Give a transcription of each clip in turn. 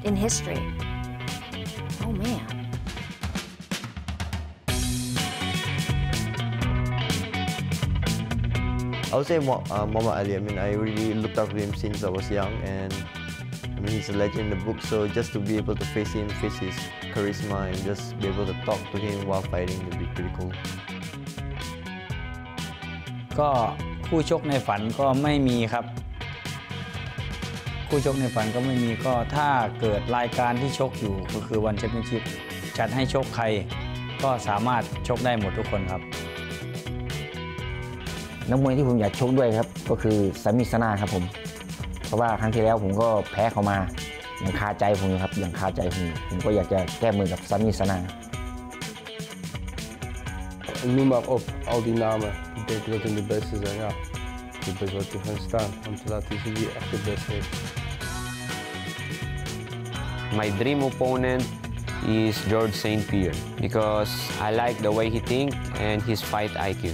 in history. Oh man. I would say Muhammad Ali. I mean, I really looked up to him since I was young, and I mean, he's a legend in the book. So just to be able to face him, face his charisma, and just be able to talk to him while fighting would be pretty cool. ก็คู่ชกในฝันก็ไม่มีครับคู่ชกในฝันก็ไม่มีก็ถ้าเกิดรายการที่ชกอยู่ก็คือวันแชมเปี้ยนชิพจัดให้ชกใครก็สามารถชกได้หมดทุกคนครับนักมวยที่ผมอยากชกด้วยครับก็คือซามิสนาครับผมเพราะว่าครั้งที่แล้วผมก็แพ้เขามายังคาใจผมอยู่ครับยังคาใจผมก็อยากจะแก้มือกับซามิสนา Noem maar op, al die namen. Ik denk dat hun de beste zijn, ja. Ik heb best wel te gaan staan om te laten zien wie echt de beste is. My dream opponent is George St. Pierre because I like the way he thinks and his fight IQ.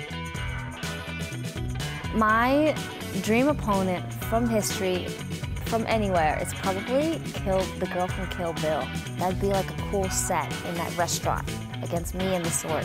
My dream opponent from history, from anywhere, is probably the girl from Kill Bill. That'd be like a cool set in that restaurant against me and the sword.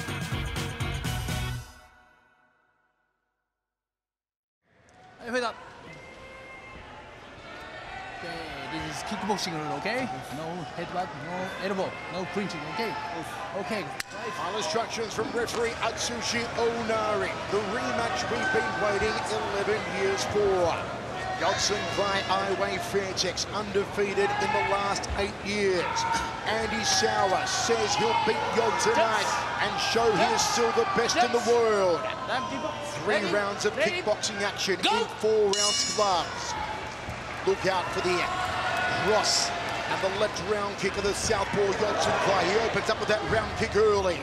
Okay, this is kickboxing rule, okay? No headbutt, no elbow, no clinching, okay? Okay. Final instructions from referee Atsushi Onari. The rematch we've been waiting 11 years for. Yodsanklai IWE Fairtex undefeated in the last 8 years. Andy Sauer says he'll beat Yod tonight and show he is still the best in the world. 3 rounds of kickboxing action in 4-round gloves. Look out for the cross and the left round kick of the southpaw Yodsanklai. He opens up with that round kick early.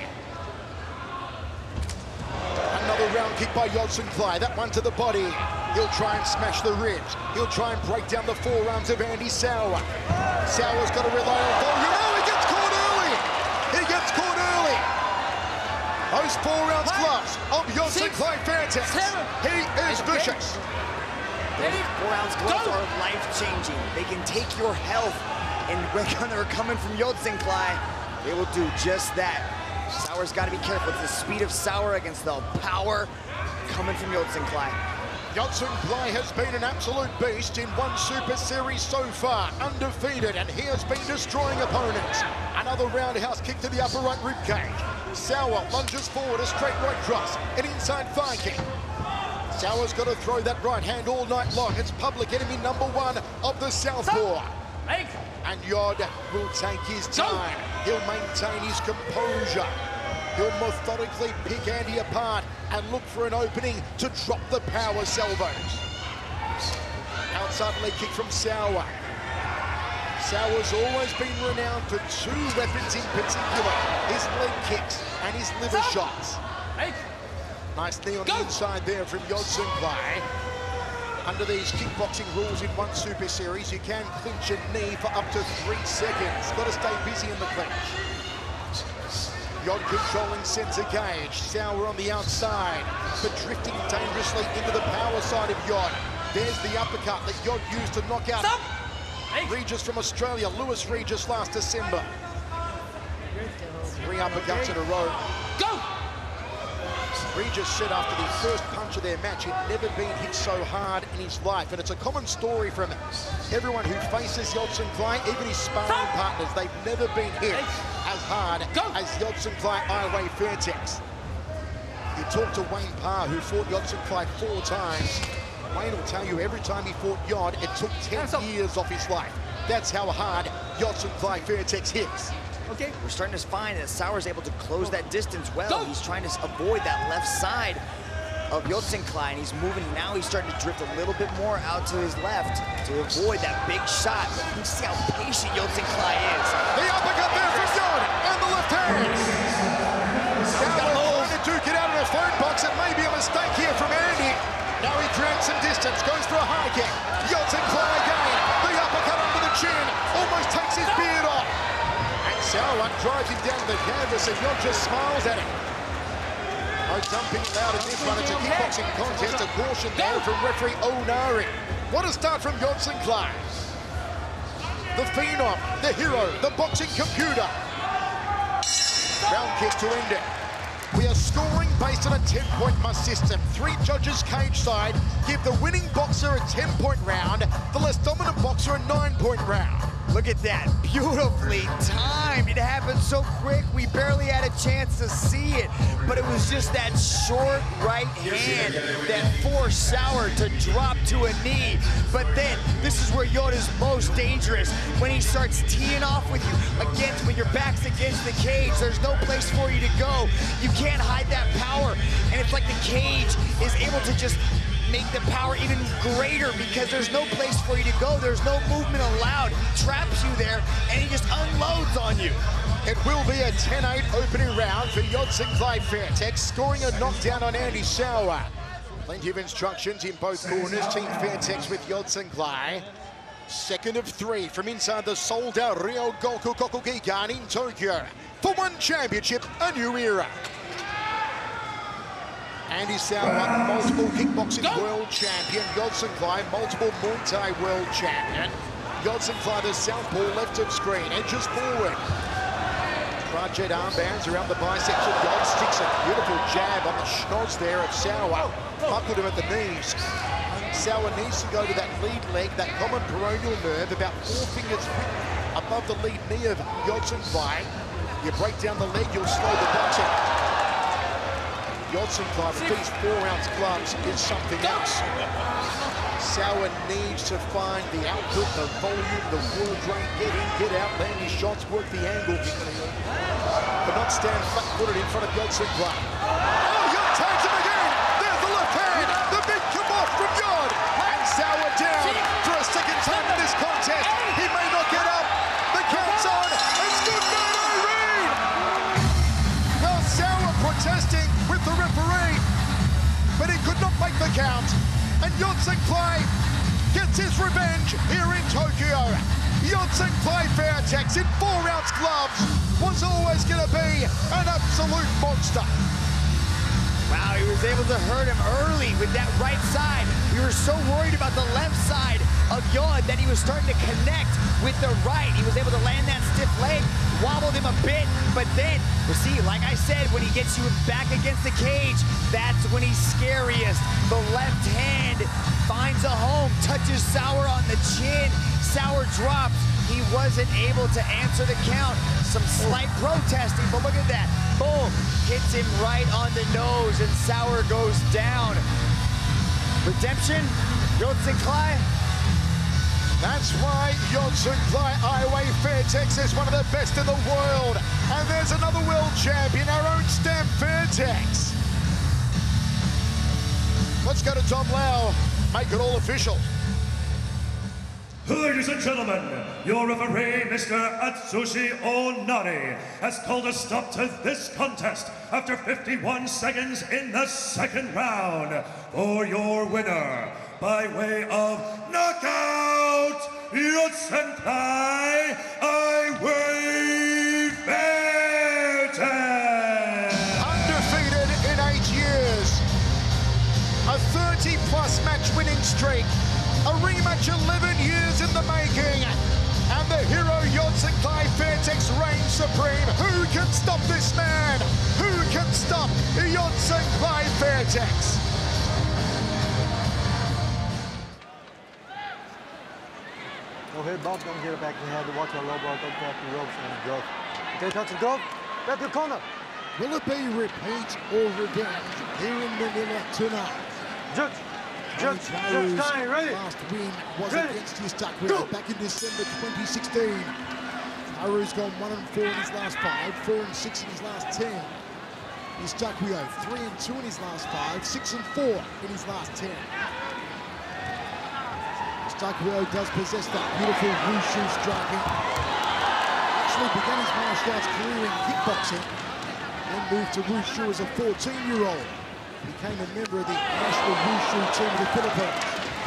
Another round kick by Yodsanklai, that one to the body. He'll try and smash the ribs. He'll try and break down the forearms of Andy Sauer. Sauer's got to rely on volume. Oh, he gets caught early! He gets caught early! Those 4 rounds gloves of Yodsanklai Fairtex. He is vicious. Those 4 rounds gloves are life-changing. They can take your health, and when they're coming from Yodsanklai, they will do just that. Sauer's got to be careful. It's the speed of Sauer against the power coming from Yodsanklai. Yodsanklai has been an absolute beast in 1 Super Series so far, undefeated, and he has been destroying opponents. Another roundhouse kick to the upper right ribcage. Sauer lunges forward, a straight right cross, an inside thigh kick. Sauer's got to throw that right hand all night long. It's public enemy #1 of the southpaw. And Yod will take his time. He'll maintain his composure. He'll methodically pick Andy apart and look for an opening to drop the power salvos. Outside leg kick from Sauer. Sauer's always been renowned for 2 weapons in particular, his leg kicks and his liver shots. Nice knee on the inside there from Yodsanklai. Under these kickboxing rules in 1 Super Series, you can clinch a knee for up to 3 seconds. Got to stay busy in the clinch. Yod controlling centre cage. Sauer on the outside, but drifting dangerously into the power side of Yod. There's the uppercut that Yod used to knock out Regis from Australia, Lewis Regis last December. 3 uppercuts in a row. Go! Regis said after the first punch of their match, he'd never been hit so hard in his life. And it's a common story from everyone who faces Yodsanklai, even his sparring partners. They've never been hit as hard as Yodsanklai IWE Fairtex. You talk to Wayne Parr, who fought Yodsanklai 4 times. Wayne will tell you every time he fought Yod, it took 10 years off his life. That's how hard Yodsanklai Fairtex hits. Okay, we're starting to find that Sauer's able to close that distance well. He's trying to avoid that left side of Yodsanklai, and he's moving. Now he's starting to drift a little bit more out to his left to avoid that big shot. But you can see how patient Yodsanklai is. The uppercut there from Yod, and the left hand. Sauer trying to duke it out of the phone box. It may be a mistake here from Andy. Now he drags some distance, goes for a high kick. Yodsanklai again. The uppercut under the chin, almost takes his beard off. Sauer drives him down the canvas and Yod just smiles at him. No dumping allowed in this one. It's a kickboxing contest. A caution there from referee Onari. What a start from Yodsanklai. the phenom, the hero, the boxing computer. Round kick to end it. We are scoring based on a 10-point must system. 3 judges cage side give the winning boxer a 10-point round, the less dominant boxer a 9-point round. Look at that, beautifully timed. It happened so quick, we barely had a chance to see it. But it was just that short right hand that forced Sauer to drop to a knee. But then, this is where Yoda's most dangerous. When he starts teeing off with you, when your back's against the cage, there's no place for you to go. You can't hide that power. And it's like the cage is able to just make the power even greater because there's no place for you to go. There's no movement allowed. He traps you there and he just unloads on you. It will be a 10-8 opening round for Yodsanklai Fairtex, scoring a knockdown on Andy Sauer. Plenty of instructions in both corners. Team Fairtex with Yodsanklai. Second of 3 from inside the sold-out Rio Gokukokugigan in Tokyo. For one championship, a new era. Andy Sauer, multiple kickboxing world champion. Yodsanklai, multiple Muay Thai world champion. Yodsanklai, the southpaw left of screen, edges forward. Tri-jet armbands around the biceps of Yod, sticks a beautiful jab on the schnoz there of Sauer. Buckled him at the knees. Sauer needs to go to that lead leg, that common peroneal nerve, about 4 fingers above the lead knee of Yodsanklai. You break down the leg, you'll slow the boxing. Yodsanklai with these 4-ounce gloves is something else. Sauer needs to find the output, the volume, the wall drain, get in, get out, land his shots, work the angle, but not stand flat-footed in front of Yodsanklai. Oh, Yod tags him again! There's the left hand, the big come-off from Yod, and Sauer down for a second time in this contest. He may not get up, the count's on, it's good night, Irene! Well, Sauer protesting with the referee, but he could not make the count. And Yodsanklai gets his revenge here in Tokyo. Yodsanklai Fairtex in 4-ounce gloves was always going to be an absolute monster. Wow, he was able to hurt him early with that right side. We were so worried about the left side of Yod that he was starting to connect with the right. He was able to land that stiff leg, wobbled him a bit, but then, you see, like I said, when he gets you back against the cage, that's when he's scariest. The left hand finds a home, touches Sauer on the chin. Sauer drops. He wasn't able to answer the count. Some slight protesting, but look at that. Boom, hits him right on the nose, and Sauer goes down. Redemption, Yodsanklai. That's why Yodsanklai IWE Fairtex is one of the best in the world. And there's another world champion, our own Stamp Fairtex. Let's go to Tom Lau, make it all official. Ladies and gentlemen, your referee, Mr. Atsushi Onari, has called a stop to this contest after 51 seconds in the second round. For your winner, by way of knockout, Yodsanklai IWE Fairtex. Undefeated in 8 years. A 30-plus match winning streak. A rematch 11 years in the making. And the hero Yodsanklai Fairtex reigns supreme. Who can stop this man? Who can stop Yodsanklai Fairtex? Go ahead, Bob. Don't get it back to the head. Watch our low bar. Don't grab the ropes and go. Okay, touch and go. Grab your corner. Will it be repeat or revenge here in Manila tonight? Judge time, ready? Last win was against Eustaquio back in December 2016. Haru's gone 1-4 in his last 5, 4-6 in his last 10. Eustaquio 3-2 in his last 5, 6-4 in his last 10. Eustaquio does possess that beautiful wushu striking. Actually began his martial arts career in kickboxing, then moved to wushu as a 14-year-old. Became a member of the national wushu team of the Philippines.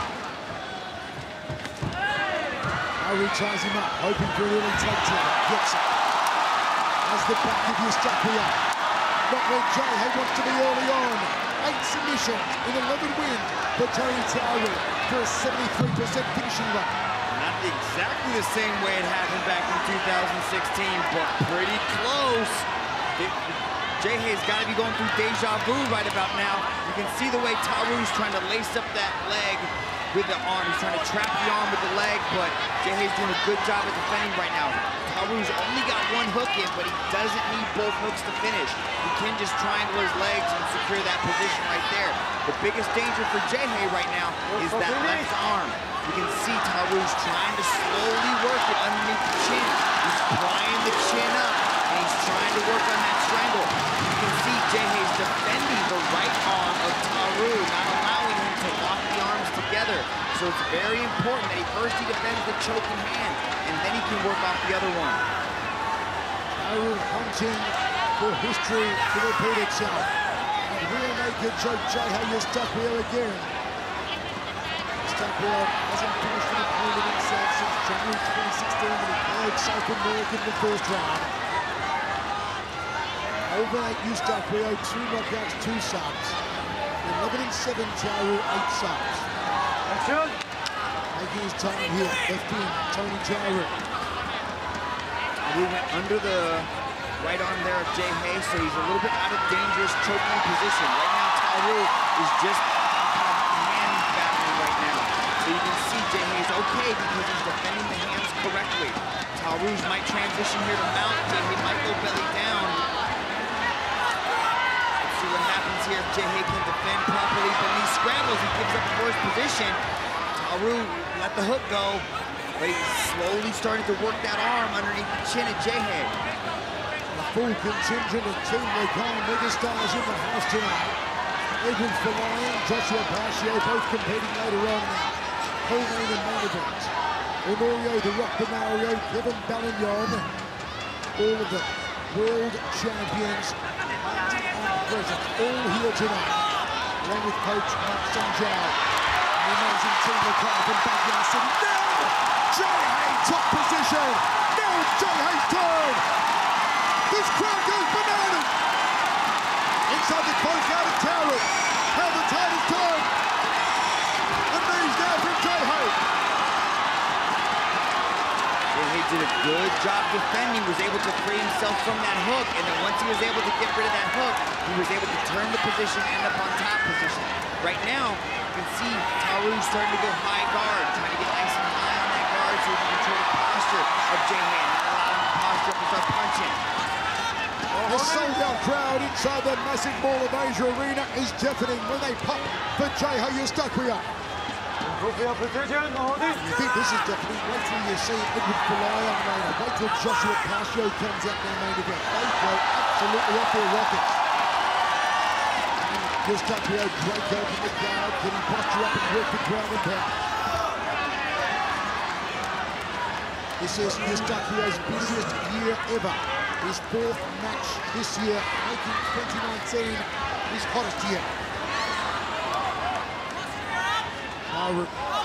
Haru ties him up, hoping for an early take to him. Gets it. Has the back of Eustaquio. Not where Geje wants to be early on. 8 submissions in 11 wins for Tony Tauri for a 73% finishing rate. Not exactly the same way it happened back in 2016, but pretty close. Geje's got to be going through deja vu right about now. You can see the way Taru's trying to lace up that leg with the arm. He's trying to trap the arm with the leg, but Geje's doing a good job at defending right now. Taru's only got one hook in, but he doesn't need both hooks to finish. He can just triangle his legs and secure that position right there. The biggest danger for Geje right now is that left arm. You can see Taru's trying to slowly work it underneath the chin. He's prying the chin up, and he's trying to work on that strangle. You can see Geje's defending the right arm of Taru, not allowing him to lock the arms together. So it's very important that he defends the choking hand, and then he can work off the other one. Taru hunting for history to repeat itself. And rear naked choke Geje Eustaquio again. Eustaquio hasn't finished an opponent himself since January 2016 when he played South American in the first round. Overnight Eustaquio, 2 knockouts, 2 subs. 11-7 Taru, 8 subs. Taking his time here, left in, Tony Taru. We went under the right arm there of Geje, so he's a little bit out of dangerous choking position. Right now, Taru is just kind of hand battling right now. So you can see Geje's okay because he's defending the hands correctly. Taru's might transition here to mount. Geje might go belly down. Let's see what happens here if Geje can defend properly. But when he scrambles, he gives up the first position. Taru let the hook go, but he's slowly starting to work that arm underneath the chin of Geje. A full contingent of Team Local megastars in the house tonight. Edwin Falayan, Joshua Pascio, both competing later on in the co-main and main event. Honorio, the Rock Benario, Kevin Ballignon, all of the world champions, past and present, all here tonight, along with coach Mark Sanjao. The amazing Team Local from Backyard City. Now, Geje top position. Now it's Geje's turn. This crowd goes bananas. Inside the close out of Taru. How the tide is turned. The knees now from Geje. Geje did a good job defending, was able to free himself from that hook, and then once he was able to get rid of that hook, he was able to turn the position, end up on top position. Right now, you can see Taru starting to go high guard, trying to get nice and high on that guard so he can control the posture of Geje, not allowing the posture up to start punching. The sold-out crowd inside the massive Mall of Asia arena is deafening when they pop for Geje Eustaquio. You think this is deafening? Wait till you see Edwin Falayan later. Wait till Joshua Pascio comes out their main event. They go absolutely off their rockets. Eustaquio, great go from the crowd, getting posture up and work the ground and pound. This is Eustaquio's busiest year ever. His 4th match this year, making 2019 his hottest year. Taru, 1-5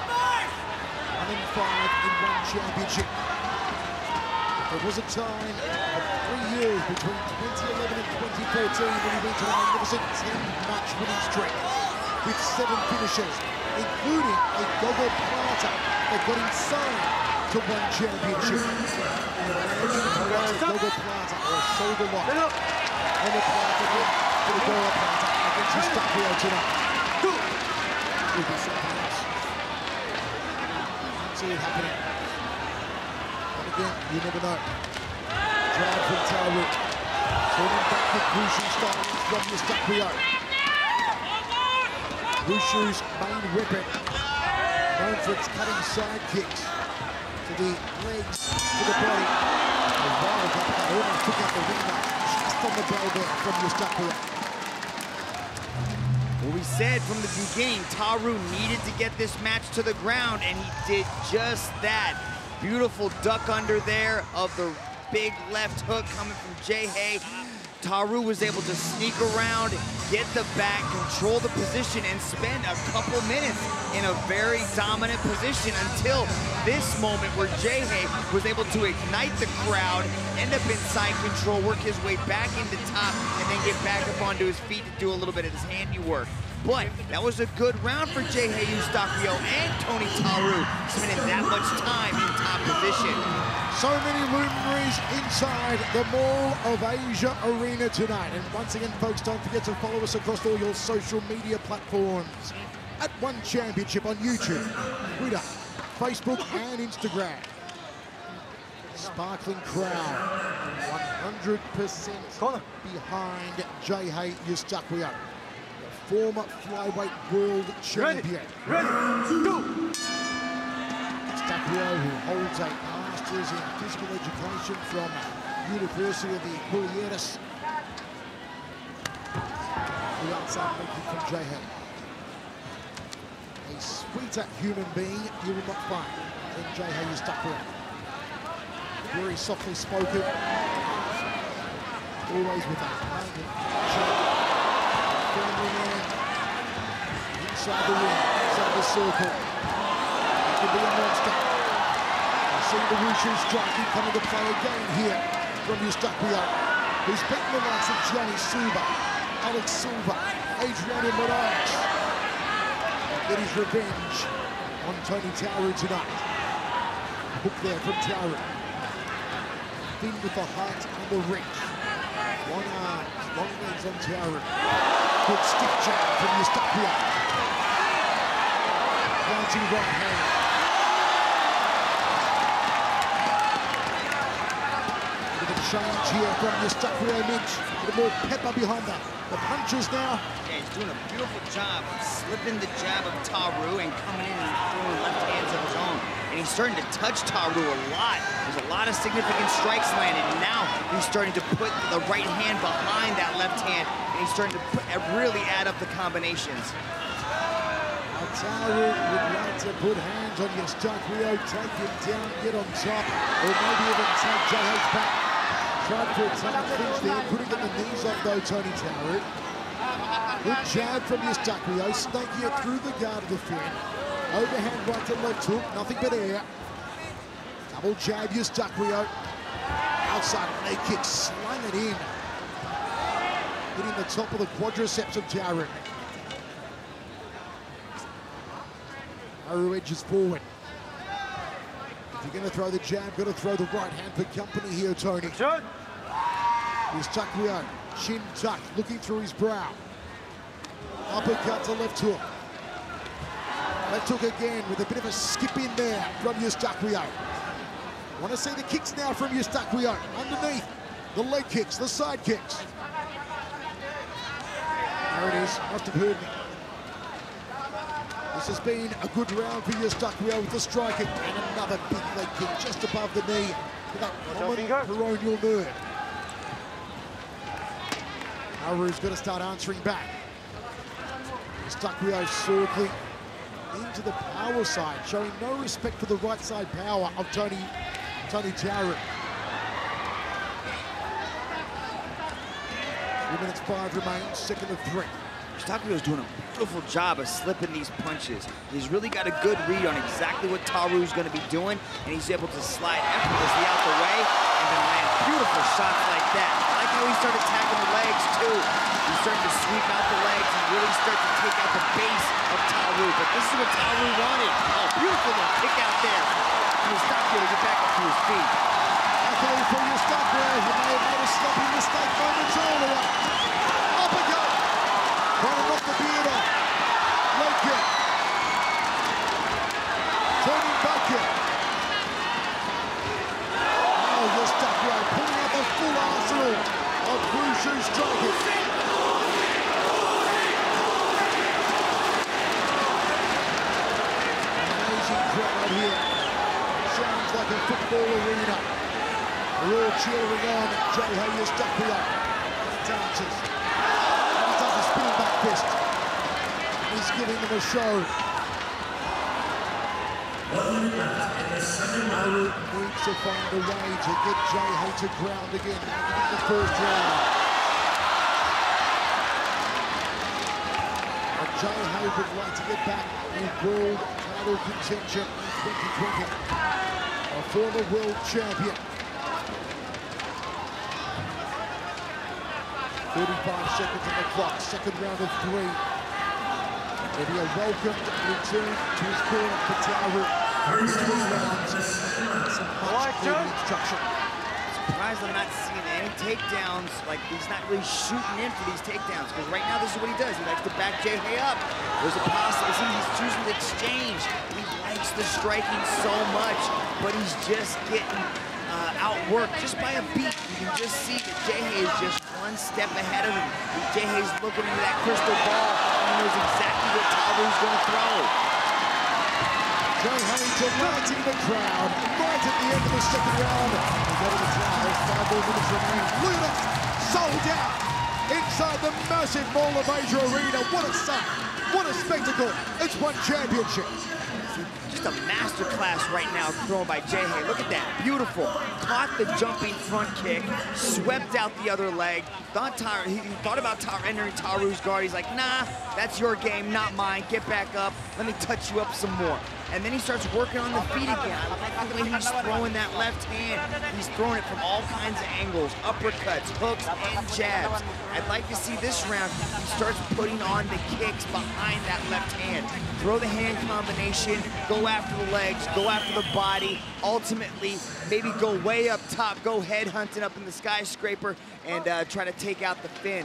in 1 championship. There was a time of 3 years between 2011 and 2014 when he went on a magnificent 10-match winning streak with 7 finishes, including a Gogo Plata that got him signed to 1 championship. Gogo Plata or a shoulder lock on the Plata for the Gogo Plata against Eustaquio tonight. Will be something else. Can't see it happening. And again, you never know. Drive from Taru. Turning back the Wushu style from Eustaquio. Wushu's main weapon, known for its cutting side kicks to the legs, to the body. A wild uppercut, almost took out the ring just on the bell there from Eustaquio. Well, we said from the beginning, Taru needed to get this match to the ground, and he did just that. Beautiful duck under there of the big left hook coming from Geje. Taru was able to sneak around, get the back, control the position, and spend a couple minutes in a very dominant position until this moment where Geje was able to ignite the crowd, end up in side control, work his way back into top, and then get back up onto his feet to do a little bit of his handiwork. But that was a good round for Geje Eustaquio and Tony Taru, spending that much time in position. So many luminaries inside the Mall of Asia Arena tonight. And once again, folks, don't forget to follow us across all your social media platforms at One Championship on YouTube, Twitter, Facebook and Instagram. Sparkling crowd, 100% behind Geje Eustaquio, the former flyweight world champion. Ready, go! Eustaquio, who holds a master's in physical education from University of the Nguyen. The outside making from Geje. A sweeter human being you will not find than Geje Eustaquio. Very softly spoken, always with a humble family man inside the ring, inside the circle. He can be a monster. You see the wushu striking coming to play again here from Eustaquio, who's beaten the likes of Johnny Suba, Alex Silva, Adriano Moraes. Get his revenge on Tony Tauru tonight. Hook there from Tauru. In with the height and the reach. Long arms, long legs on Tauru. Good stiff jab from Eustaquio. Planting right hand. Bit of a change here from Eustaquio, Mitch. A bit more pepper behind that. The punches now. Yeah, he's doing a beautiful job of slipping the jab of Tauru and coming in and throwing left hands of his own. And he's starting to touch Tauru a lot. There's a lot of significant strikes landed, and now he's starting to put the right hand behind that left hand, and he's starting to really add up the combinations. Tauru would like to put hands on Eustaquio, take him down, get on top, or maybe even take Geje's back. Tried for a tight clinch there, couldn't get the knees up though, Tony Tauru. Good jab from Eustaquio, snaking it through the guard of the fin. Overhand right to left hook, nothing but air. Double jab, Eustaquio. Outside leg kick, slung it in. Hitting the top of the quadriceps of Tauru. Tauru edges forward. If you're going to throw the jab, got to throw the right hand for company here, Tony. Eustaquio, chin tucked, looking through his brow. Uppercut to left hook. Left hook again with a bit of a skip in there from Eustaquio. Want to see the kicks now from Eustaquio. Underneath, the leg kicks, the side kicks. There it is, must have heard me. This has been a good round for Eustaquio with the striking and another big leg kick just above the knee for that common peroneal nerve. Tauru's got to start answering back. Eustaquio circling into the power side, showing no respect for the right side power of Tony Tauru. 3 minutes 5 remains, second of 3. Eustaquio's doing a beautiful job of slipping these punches. He's really got a good read on exactly what Tauru's going to be doing, and he's able to slide effortlessly out the way and then land beautiful shots like that. I like how he started attacking the legs too. He's starting to sweep out the legs and really start to take out the base of Tauru. But this is what Tauru wanted. Oh, beautiful little kick out there. Eustaquio to get back up to his feet. Luckily for Eustaquio, he may have made a sloppy mistake moments earlier. Uppercut. Trying to knock the beard off. Leg kick. Turning back kick. Oh, Eustaquio pulling out the full arsenal of wushu striking. Amazing crowd here. Sounds like a football arena. We're all cheering on Geje Eustaquio. Dances. He does a spinning back fist. He's giving them a show. Tauru needs to find a way to get Geje to ground again in the first round. But Geje would like to get back in world title contention in 2020. A former world champion. 35 seconds on the clock, second round of 3. It'll be a welcomed return to his corner for Tauru. 3 rounds, some destruction. Surprised I'm not seeing any takedowns. Like, he's not really shooting in for these takedowns, because right now this is what he does. He likes to back Geje up. There's a possibility he's choosing to exchange. He likes the striking so much, but he's just getting outworked just by a beat. You can just see that Geje is just one step ahead of him. Geje's looking into that crystal ball and he knows exactly what Taru's going to throw. Geje delighting the crowd right at the end of the second round. We go to the crowd, 5 more minutes remaining. Look at it, sold out inside the massive Mall of Asia Arena. What a sight, what a spectacle. It's one championship. Just a masterclass right now thrown by Geje. Look at that, beautiful. Caught the jumping front kick, swept out the other leg. He thought about entering Taru's guard. He's like, nah, that's your game, not mine. Get back up, let me touch you up some more. And then he starts working on the feet again. I like the way he's throwing that left hand. He's throwing it from all kinds of angles, uppercuts, hooks, and jabs. I'd like to see this round, he starts putting on the kicks behind that left hand. Throw the hand combination, go after the legs, go after the body, ultimately maybe go way up top, go head hunting up in the skyscraper, and try to take out the fin.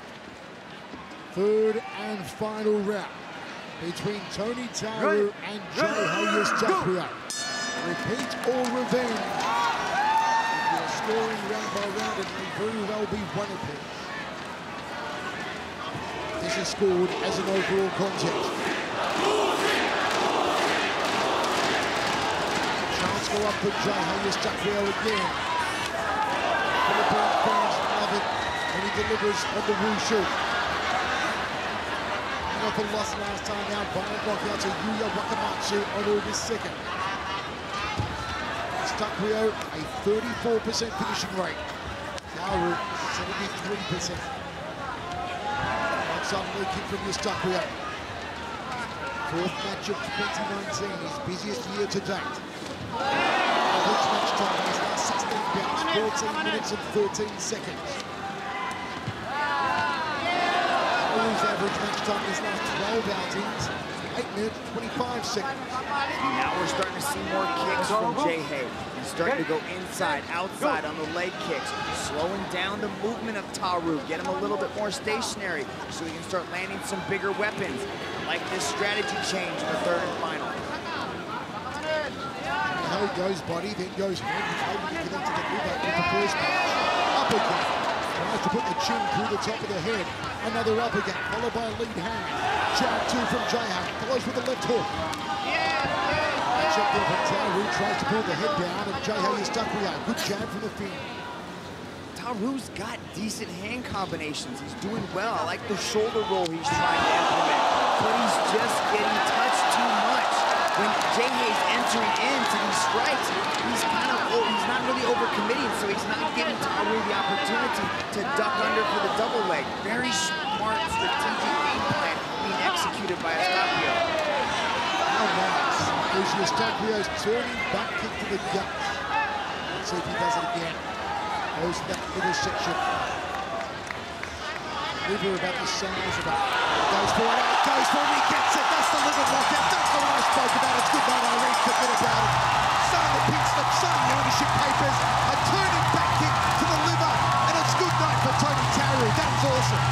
Third and final round between Tony Taru and Geje Eustaquio. Repeat or revenge. If you're scoring round by round, it may very well be one of them. This is scored as an overall contest. Chance go up for Geje Eustaquio again. Philippine fans love it when he delivers on the wushu. Off a loss last time out by a knockout to Yuya Wakamatsu on August 2nd. Eustaquio, a 34% finishing rate. Taru, 73%. One-side leg kick from Eustaquio. Fourth match of 2019, his busiest year to date. Average match time is now 16 bouts, 14 minutes and 13 seconds. Taru's average match time is now 12 outings, 8 minutes, 25 seconds. Now we're starting to see more kicks from Geje. He's starting to go inside, outside on the leg kicks, slowing down the movement of Taru, get him a little bit more stationary so he can start landing some bigger weapons. Like this strategy change in the third and final. Geje goes body, then goes head. He's hoping to connect to the liver with the first punch. Uppercut. Tries to put the chin through the top of the head. Another uppercut, followed by a lead hand. Jab 2 from Geje, follows with the left hook. Check there from Taru, tries to pull the head down, and Geje Eustaquio, good jab from the fin. Taru's got decent hand combinations. He's doing well. I like the shoulder roll he's trying to implement, but he's just getting touched too much. When Geje's entering into these strikes, he's not really overcommitting, so he's not giving Taru the opportunity to duck under for the double leg. Very smart strategic game plan being executed by Eustaquio. How nice is Eustaquio's turning back kick to the gut. Let's see if he does it again. Goes to that middle section. Liver about the size of it. Goes for it, goes for it, he gets it. That's the liver knockout. That's the one I spoke about. It's good night, Irene. Forget about it. Sign the pink slip, sign the ownership papers. A turning back kick to the liver, and it's good night for Tony Taru. That's awesome.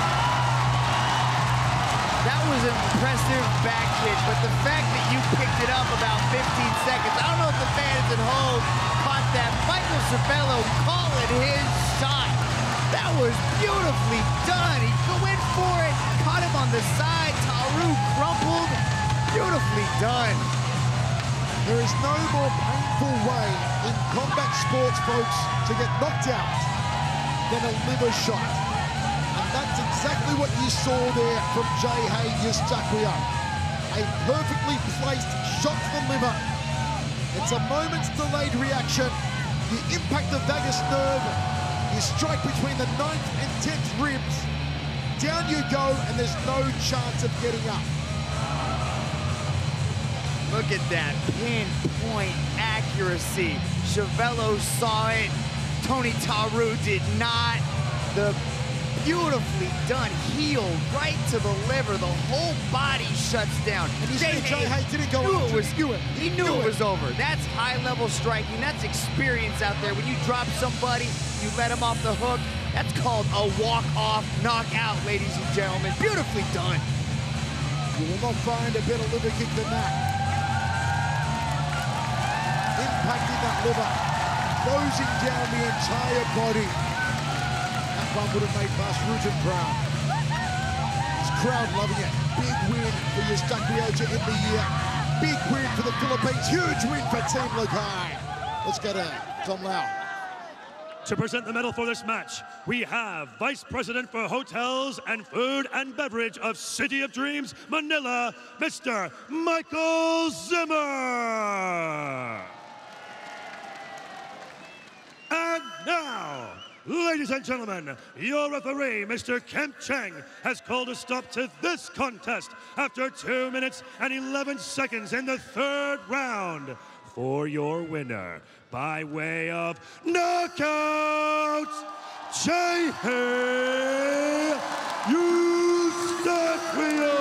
That was an impressive back kick, but the fact that you picked it up about 15 seconds, I don't know if the fans at home caught that. Michael Cervello calling his shot. That was beautifully done. He went for it, caught him on the side. Taru crumpled. Beautifully done. There is no more painful way in combat sports, folks, to get knocked out than a liver shot. And that's exactly what you saw there from Geje Eustaquio. A perfectly placed shot to the liver. It's a moment's delayed reaction. You impact the vagus nerve. You strike between the 9th and 10th ribs. Down you go, and there's no chance of getting up. Look at that pinpoint accuracy. Cervello saw it. Tony Taru did not. The Beautifully done, heel right to the liver. The whole body shuts down. And you see Geje didn't go knew after it was Nguyen. He knew it was over. That's high-level striking. That's experience out there. When you drop somebody, you let him off the hook. That's called a walk-off knockout, ladies and gentlemen. Beautifully done. You will not find a better liver kick than that. Impacting that liver, closing down the entire body. That one would have made Bas Rutten proud. His crowd loving it. Big win for Eustaquio to end the year. Big win for the Philippines. Huge win for Team Lakai. Let's go to Tom Lau. To present the medal for this match, we have Vice President for Hotels and Food and Beverage of City of Dreams, Manila, Mr. Michael Zimmer. And now, ladies and gentlemen, your referee, Mr. Kemp Cheng, has called a stop to this contest after 2 minutes and 11 seconds in the third round. For your winner, by way of knockout, Geje Eustaquio.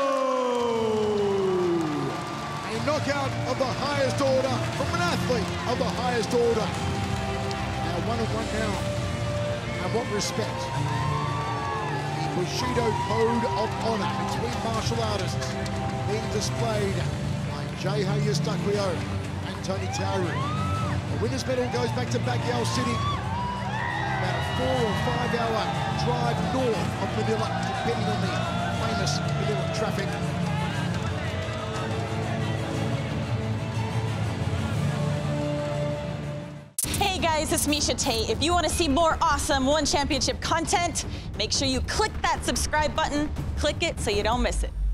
A knockout of the highest order from an athlete of the highest order. Now 1-1 now. And what respect? The Bushido Code of Honor between martial artists being displayed by Geje Eustaquio and Tony Tauru. The winner's medal goes back to Baguio City. About a 4 or 5 hour drive north of Manila, depending on the famous Manila traffic. Hey guys, it's Misha Tate. If you want to see more awesome One Championship content, make sure you click that subscribe button. Click it so you don't miss it.